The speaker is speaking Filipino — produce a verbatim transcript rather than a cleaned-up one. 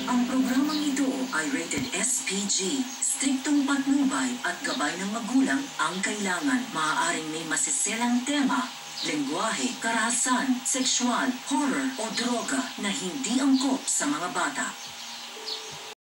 Ang programang ito ay rated S P G. Striktong patnubay at gabay ng magulang ang kailangan. Maaaring may masiselang tema, lengguwahe, karahasan, sexual, horror o droga na hindi angkop sa mga bata.